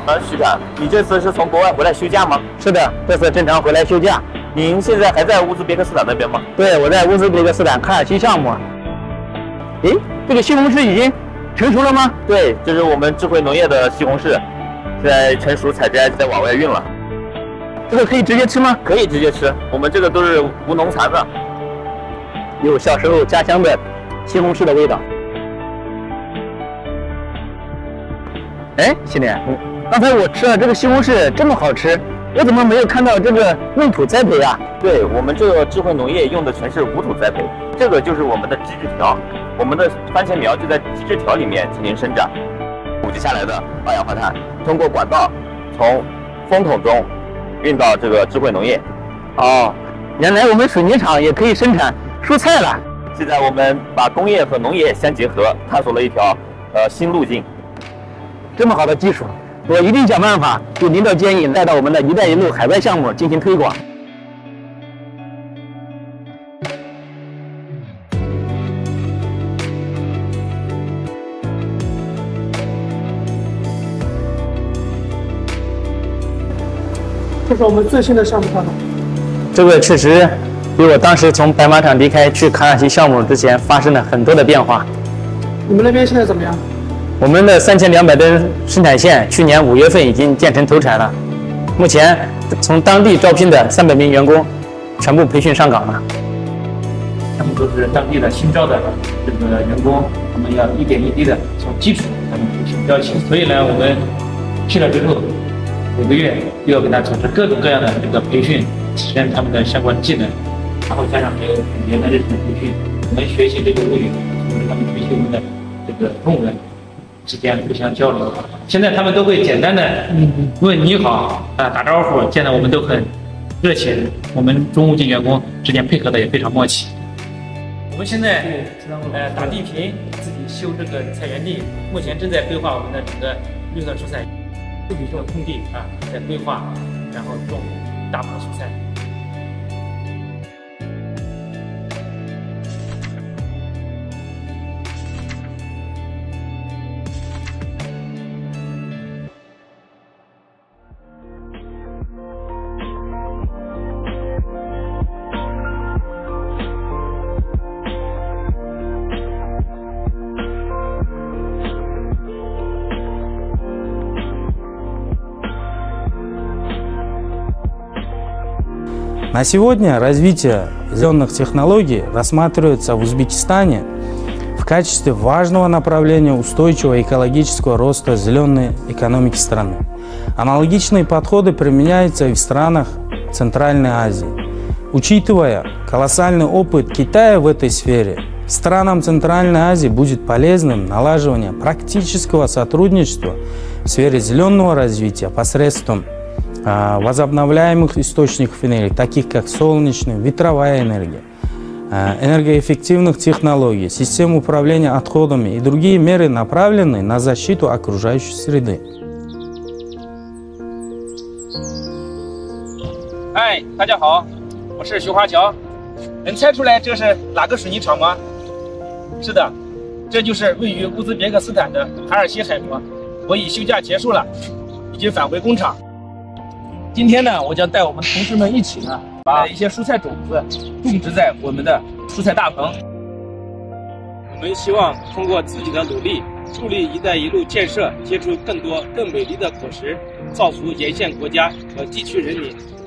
徐展，你这次是从国外回来休假吗？ 是的，这次正常回来休假。 您现在还在乌兹别克斯坦那边吗？ 对，我在乌兹别克斯坦卡尔西项目。诶，这个西红柿已经成熟了吗？ 对，这是我们智慧农业的西红柿，现在成熟采摘，在往外运了。 这个可以直接吃吗？ 可以直接吃，我们这个都是无农残的， 有小时候家乡的西红柿的味道。哎，兄弟，刚才我吃了这个西红柿这么好吃，我怎么没有看到这个用土栽培啊？ 对，我们这个智慧农业用的全是无土栽培，这个就是我们的基质条，我们的番茄苗就在基质条里面进行生长，储集下来的二氧化碳通过管道从风筒中运到这个智慧农业。 哦，原来我们水泥厂也可以生产蔬菜了。 现在我们把工业和农业相结合，探索了一条新路径。 这么好的技术，我一定想办法给领导建议带到我们的一带一路海外项目进行推广。 这是我们最新的项目方案。 这个确实比我当时从白马场离开去卡尔西项目之前发生了很多的变化。 你们那边现在怎么样？ 我们的3200吨生产线去年5月份已经建成投产了，目前从当地招聘的300名员工全部培训上岗了。 他们都是当地的新招的这个员工，他们要一点一滴的从基础他们培训教起。所以呢，我们去了之后，每个月又要给他组织各种各样的这个培训，提升他们的相关技能，然后加上还有语言的日常培训，我们学习这个物语，同时他们学习我们的这个中文之间互相交流。现在他们都会简单的问你好啊，打招呼，见到我们都很热情。我们中物进员工之间配合的也非常默契。我们现在打地坪，自己修这个菜园地，目前正在规划我们的整个绿色蔬菜，10几个空地啊，在规划，然后种大棚蔬菜。 На сегодня развитие зеленых технологий рассматривается в Узбекистане в качестве важного направления устойчивого экологического роста зеленой экономики страны. Аналогичные подходы применяются и в странах Центральной Азии. Учитывая колоссальный опыт Китая в этой сфере, странам Центральной Азии будет полезным налаживание практического сотрудничества в сфере зеленого развития посредством возобновляемых источников энергии, таких как солнечная, ветровая энергия, энергоэффективных технологий, систем управления отходами и другие меры, направленные на защиту окружающей среды. 嗨，大家好，我是徐华侨。能猜出来这是哪个水泥厂吗？是的，这就是位于乌兹别克斯坦的卡尔西海螺。我已休假结束了，已经返回工厂。今天呢，我将带我们同事们一起呢，把一些蔬菜种子种植在我们的蔬菜大棚。我们希望通过自己的努力，助力“一带一路”建设，结出更多更美丽的果实，造福沿线国家和地区人民。